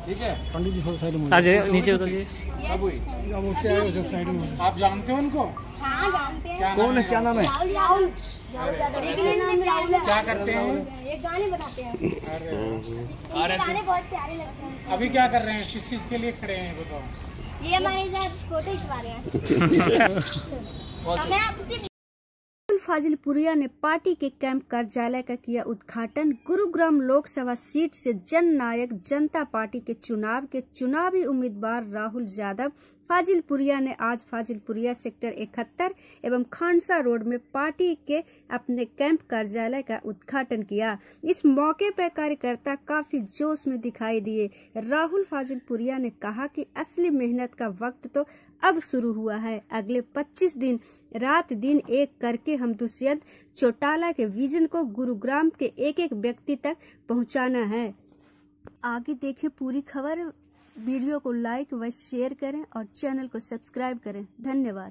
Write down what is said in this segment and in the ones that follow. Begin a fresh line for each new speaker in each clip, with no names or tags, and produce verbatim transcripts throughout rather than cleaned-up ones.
ठीक है
पंडित जी थोड़ा साइड में
आ जाइए, नीचे उतरिए।
साइड में।
आप जानते हो उनको?
हाँ जानते हैं।
कौन है, क्या नाम है?
राहुल राहुल राहुल
क्या करते हैं?
ये गाने बनाते हैं।
अरे
गाने बहुत प्यारे लगते हैं।
अभी क्या कर रहे हैं? किस चीज के लिए खड़े हैं बताओ?
ये हमारे साथ फोटो खिंचवा रहे हैं। हमें आपसे
फाजिलपुरिया ने पार्टी के कैंप कार्यालय का किया उद्घाटन। गुरुग्राम लोकसभा सीट से जन नायक जनता पार्टी के चुनाव के चुनावी उम्मीदवार राहुल यादव फाजिलपुरिया ने आज फाजिलपुरिया सेक्टर इकहत्तर एवं खानसा रोड में पार्टी के अपने कैंप कार्यालय का उद्घाटन किया। इस मौके पर कार्यकर्ता काफी जोश में दिखाई दिए। राहुल फाजिलपुरिया ने कहा कि असली मेहनत का वक्त तो अब शुरू हुआ है। अगले पच्चीस दिन रात दिन एक करके हम दुष्यंत चौटाला के विजन को गुरुग्राम के एक एक व्यक्ति तक पहुंचाना है। आगे देखें पूरी खबर। वीडियो को लाइक व शेयर करें और चैनल को सब्सक्राइब करें। धन्यवाद।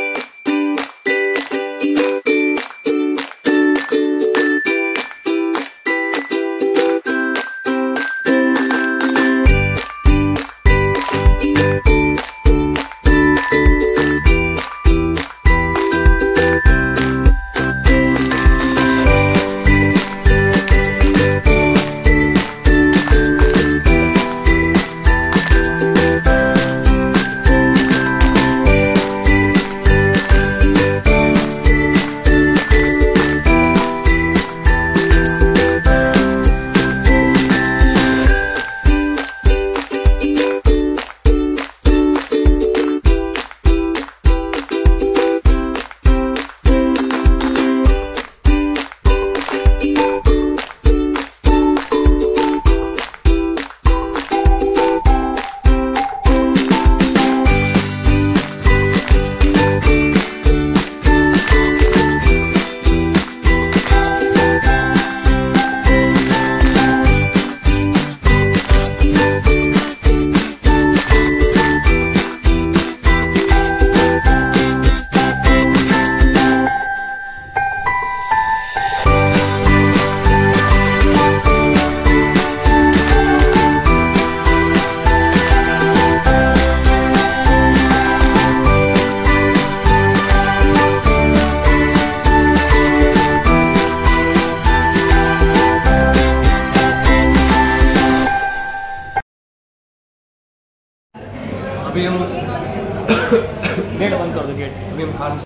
अभी हम गेट बंद कर दो। गेट अभी हम खान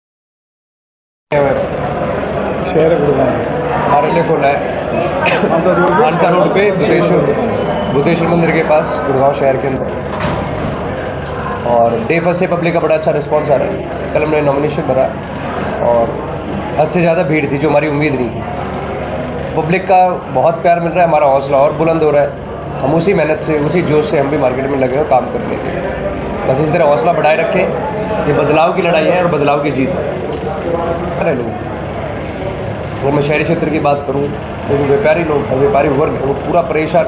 शहर गुरुग्राम
कार्यालय खोला है खानसा रोड पे भूतेश्वर भूतेश्वर मंदिर के पास गुड़गांव शहर के अंदर। और डे फर्स्ट से पब्लिक का बड़ा अच्छा रिस्पांस आ रहा है। कल हमने नॉमिनेशन भरा और हद से ज़्यादा भीड़ थी जो हमारी उम्मीद नहीं थी। पब्लिक का बहुत प्यार मिल रहा है। हमारा हौसला और बुलंद हो रहा है। हम उसी मेहनत से उसी जोश से हम भी मार्केट में लगे हो काम करने के लिए। बस इस तरह हौसला बढ़ाए रखें। ये बदलाव की लड़ाई है और बदलाव की जीत है। लोग अगर मैं शहरी क्षेत्र की बात करूं तो जो व्यापारी लोग हैं, व्यापारी वर्ग है, वो पूरा परेशान।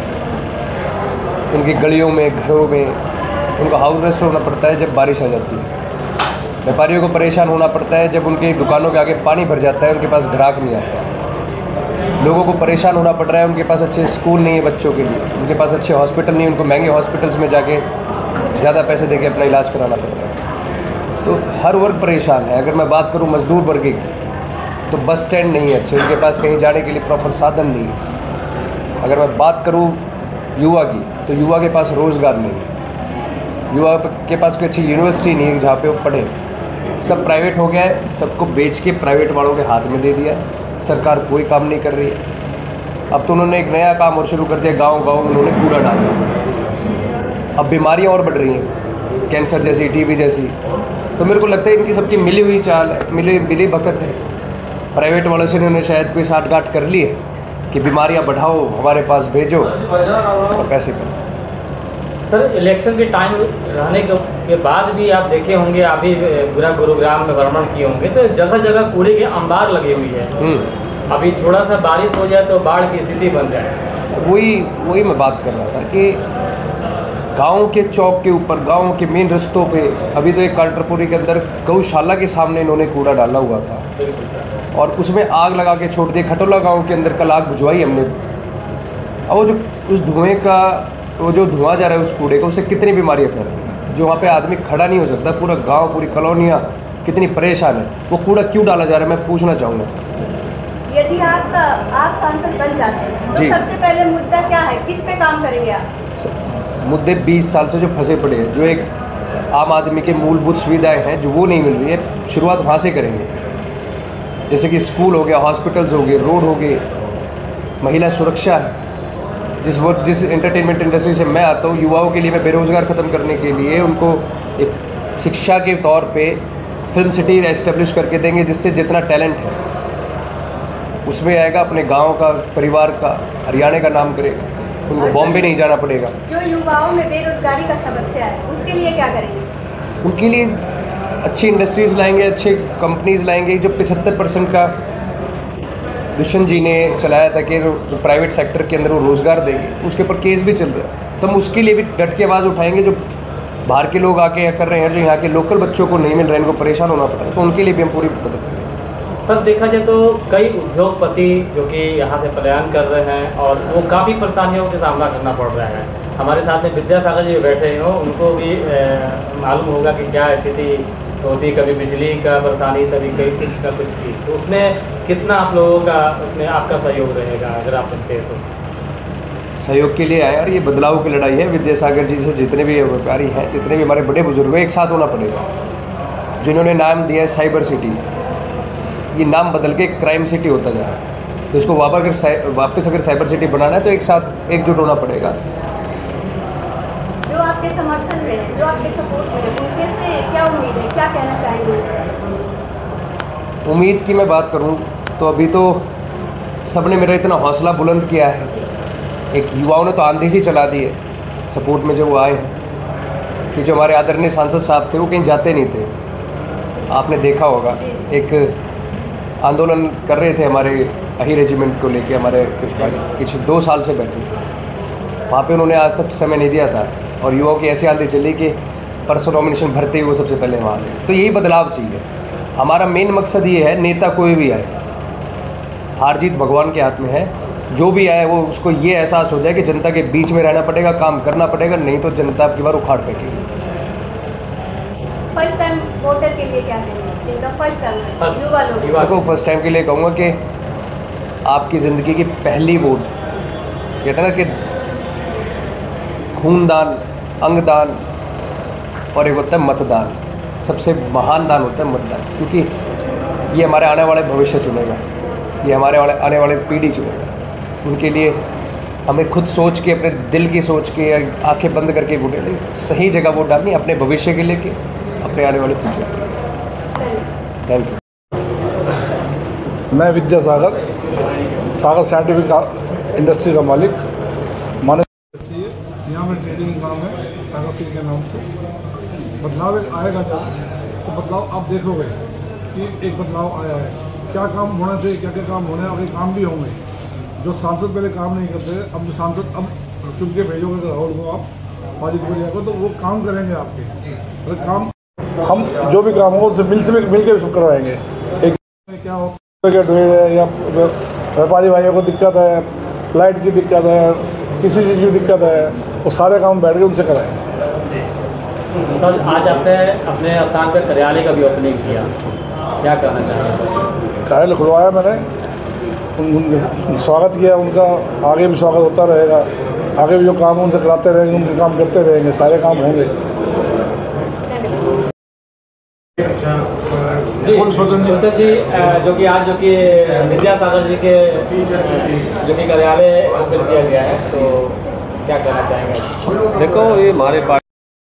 उनकी गलियों में घरों में उनको हाउस रेस्ट होना पड़ता है जब बारिश आ जाती है। व्यापारियों को परेशान होना पड़ता है जब उनकी दुकानों के आगे पानी भर जाता है, उनके पास ग्राहक नहीं आता है। लोगों को परेशान होना पड़ रहा है, उनके पास अच्छे स्कूल नहीं है बच्चों के लिए, उनके पास अच्छे हॉस्पिटल नहीं है, उनको महंगे हॉस्पिटल्स में जाके ज़्यादा पैसे देके अपना इलाज कराना पड़ रहा है। तो हर वर्ग परेशान है। अगर मैं बात करूं मजदूर वर्ग की तो बस स्टैंड नहीं है अच्छे, उनके पास कहीं जाने के लिए प्रॉपर साधन नहीं है। अगर मैं बात करूं युवा की तो युवा के पास रोज़गार नहीं है। युवा के पास कोई अच्छी यूनिवर्सिटी नहीं है जहाँ पे वो पढ़े। सब प्राइवेट हो गया है, सबको बेच के प्राइवेट वालों के हाथ में दे दिया। सरकार कोई काम नहीं कर रही है। अब तो उन्होंने एक नया काम और शुरू कर दिया। गांव गांव उन्होंने कूड़ा डाला। अब बीमारियां और बढ़ रही हैं, कैंसर जैसी, टीबी जैसी। तो मेरे को लगता है इनकी सबकी मिली हुई चाल है, मिली मिली बखत है। प्राइवेट वालों से इन्होंने शायद कोई साठगांठ कर ली है कि बीमारियां बढ़ाओ, हमारे पास भेजो और पैसे करो।
सर, इलेक्शन के टाइम रहने के बाद भी आप देखे होंगे, आप भी पूरा गुरुग्राम में भ्रमण किए होंगे, तो जगह जगह कूड़े के अंबार लगे हुई है। अभी थोड़ा सा बारिश हो जाए तो बाढ़ की स्थिति बन जाए।
वही वही मैं बात कर रहा था कि गांव के चौक के ऊपर, गांव के मेन रस्तों पे, अभी तो एक कांटरपुरी के अंदर गौशाला के सामने इन्होंने कूड़ा डाला हुआ था और उसमें आग लगा के छोड़ दिए। खटोला गांव के अंदर कल आग बुझवाई हमने। अब वो जो उस धुएं का वो जो धुआं जा रहा है उस कूड़े का, उससे कितनी बीमारियाँ फैल रही हैं। जो वहाँ पे आदमी खड़ा नहीं हो सकता, पूरा गांव, पूरी कॉलोनियाँ कितनी परेशान है। वो कूड़ा क्यों डाला जा रहा है, मैं पूछना चाहूँगा।
यदि आप आप सांसद बन जाते हैं तो
जी।
सबसे पहले मुद्दा क्या है, किस पे काम करेंगे आप?
मुद्दे बीस साल से जो फंसे पड़े हैं, जो एक आम आदमी के मूलभूत सुविधाएं हैं जो वो नहीं मिल रही है, शुरुआत वहाँ से करेंगे। जैसे कि स्कूल हो गया, हॉस्पिटल्स हो गए, रोड हो गए, महिला सुरक्षा है। जिस वो जिस एंटरटेनमेंट इंडस्ट्री से मैं आता हूँ, युवाओं के लिए मैं बेरोज़गार ख़त्म करने के लिए उनको एक शिक्षा के तौर पे फिल्म सिटी एस्टेब्लिश करके देंगे, जिससे जितना टैलेंट है उसमें आएगा, अपने गांव का, परिवार का, हरियाणा का नाम करेगा, उनको बॉम्बे नहीं जाना पड़ेगा।
जो युवाओं में बेरोजगारी का समस्या है उसके लिए क्या करेंगे?
उनके लिए अच्छी इंडस्ट्रीज़ लाएंगे, अच्छे कंपनीज़ लाएंगे। जो पचहत्तर परसेंट का दुष्यंत जी ने चलाया था कि जो प्राइवेट सेक्टर के अंदर वो रोज़गार देंगे, उसके ऊपर केस भी चल रहा है, तो हम उसके लिए भी डट के आवाज़ उठाएंगे। जो बाहर के लोग आके कर रहे हैं, जो यहाँ के लोकल बच्चों को नहीं मिल रहा है, इनको परेशान होना पड़ रहा है, तो उनके लिए भी हम पूरी मदद करेंगे।
सर देखा जाए तो कई उद्योगपति जो कि यहाँ से पलायन कर रहे हैं और वो काफ़ी परेशानियों का सामना करना पड़ रहा है। हमारे साथ में विद्यासागर जी बैठे हो, उनको भी मालूम होगा कि क्या स्थिति होती, कभी बिजली का परेशानी, कभी कहीं कुछ का कुछ की, तो उसमें कितना आप लोगों का उसमें आपका सहयोग रहेगा अगर आप बनते हैं तो?
सहयोग के लिए आए और ये बदलाव की लड़ाई है। विद्यासागर जी से जितने भी व्यापारी हैं, जितने भी हमारे बड़े बुजुर्ग हैं, एक साथ होना पड़ेगा। जिन्होंने नाम दिया है साइबर सिटी, ये नाम बदल के क्राइम सिटी होता जा रहा है, तो इसको वापस अगर वापस अगर साइबर सिटी बनाना है तो एक साथ एकजुट होना पड़ेगा।
जो आपके समर्थन में है, जो आपके सपोर्ट में है, उनके से क्या उम्मीद है, क्या कहना चाहेंगे?
उम्मीद की मैं बात करूं तो अभी तो सबने मेरा इतना हौसला बुलंद किया है। एक युवाओं ने तो आंधी सी चला दी है सपोर्ट में, जो वो आए हैं कि जो हमारे आदरणीय सांसद साहब थे वो कहीं जाते नहीं थे। आपने देखा होगा एक आंदोलन कर रहे थे हमारे अही रेजिमेंट को लेके, हमारे कुछ भाई कुछ दो साल से बैठे थे वहाँ पे, उन्होंने आज तक समय नहीं दिया था और युवाओं की ऐसी आंधी चली कि परसों नॉमिनेशन भरते ही वो सबसे पहले वहाँ आए। तो यही बदलाव चाहिए। हमारा मेन मकसद ये है, नेता कोई भी आए, हार जीत भगवान के हाथ में है। जो भी आए वो उसको ये एहसास हो जाए कि जनता के बीच में रहना पड़ेगा, काम करना पड़ेगा, नहीं तो जनता आपकी बार उखाड़ फेंकेगी।
फर्स्ट टाइम वोटर के लिए क्या करेंगे, जिनका फर्स्ट टाइम, युवा लोग?
देखो, फर्स्ट टाइम के लिए कहूँगा कि आपकी ज़िंदगी की पहली वोट, कहते हैं ना कि खूनदान, अंगदान और एक होता है मतदान, सबसे महान दान होता है मतदान, क्योंकि ये हमारे आने वाले भविष्य चुनेगा, ये हमारे वाले आने वाले पीढ़ी चुनेगा। उनके लिए हमें खुद सोच के, अपने दिल की सोच के, आंखें बंद करके वोट डालें, सही जगह वोट डालनी, अपने भविष्य के लिए, के अपने आने वाले फ्यूचर के लिए। Thank you.
मैं विद्यासागर, सागर साइंटिफिक इंडस्ट्री का मालिक, माने यहाँ में ट्रेडिंग काम है सागर सिटी के नाम से। बदलाव एक आएगा जब, तो बदलाव आप देखोगे कि एक बदलाव आया है। क्या काम होने थे, क्या क्या काम होने, आगे काम भी होंगे। जो सांसद पहले काम नहीं करते, अब जो सांसद अब चुन के भेजोगे राहुल को, आप फाजिल पुरिया को, तो वो काम करेंगे आपके। अरे काम हम जो भी काम हो उनसे मिल से मिल के करवाएंगे। एक क्या हो है या व्यापारी भाइयों को दिक्कत है, लाइट की दिक्कत है, किसी चीज़ की दिक्कत है, वो सारे काम बैठ के उनसे कराएंगे।
सर आज आपने अपने स्थान पे कार्यालय का भी ओपनिंग किया, क्या कहना चाहेंगे?
कार्यालय खुलवाया मैंने, उन स्वागत किया उनका, आगे भी स्वागत होता रहेगा। आगे भी जो काम उनसे कराते रहेंगे, उनके काम करते रहेंगे, सारे काम होंगे।
जी जोसेफ जी, जो कि आज जो कि विद्यासागर जी के जो कि कार्यालय ओपन किया गया है, तो क्या कहना चाहेंगे?
देखो, ये हमारे पार्टी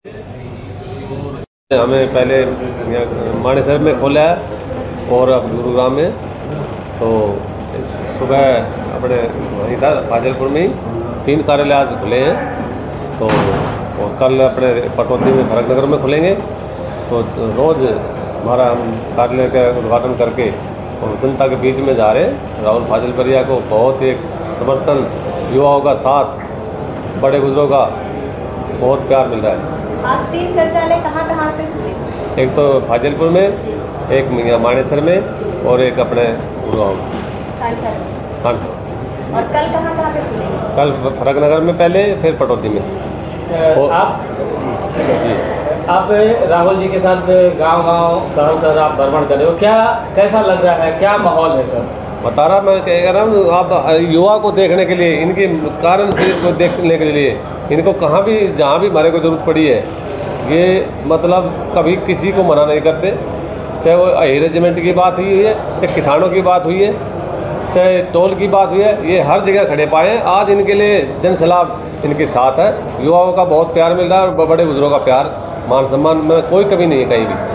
हमें पहले मानेसर में खोला है और अब गुरुग्राम में, तो सुबह अपने वहीं था फाजिलपुर में ही तीन कार्यालय आज खुले हैं। तो और कल अपने पटौदी में भरतनगर में खुलेंगे। तो रोज़ हमारा हम कार्यालय का उद्घाटन करके और जनता के बीच में जा रहे हैं। राहुल फाजिलपुरिया को बहुत एक समर्थन, युवाओं का साथ, बड़े बुजुर्गों का बहुत प्यार मिल रहा है।
आज तीन कार्यालय कहाँ कहाँ पे खुले?
एक तो फाजिलपुर में, एक मानेसर में और एक अपने गुरुगांव में।
कांचा।
हाँ।
और कल कहाँ कहाँ पे खुलेंगे?
कल फरकनगर में पहले, फिर पटौदी में।
अ, आप
जी
आप राहुल जी के साथ गांव गांव शहर शहर आप भ्रमण कर रहे हो, क्या कैसा लग रहा है, क्या माहौल है सर?
बता रहा मैं कह रहा हूँ, आप युवा को देखने के लिए, इनके कारण से को देखने के लिए, इनको कहाँ भी जहाँ भी हमारे को ज़रूरत पड़ी है, ये मतलब कभी किसी को मना नहीं करते। चाहे वो अही रेजिमेंट की बात हुई है, चाहे किसानों की बात हुई है, चाहे टोल की बात हुई है, ये हर जगह खड़े पाए हैं। आज इनके लिए जन सलाह इनके साथ है। युवाओं का बहुत प्यार मिल रहा है और बड़े बुजुर्गों का प्यार, मान सम्मान में कोई कमी नहीं है कहीं भी।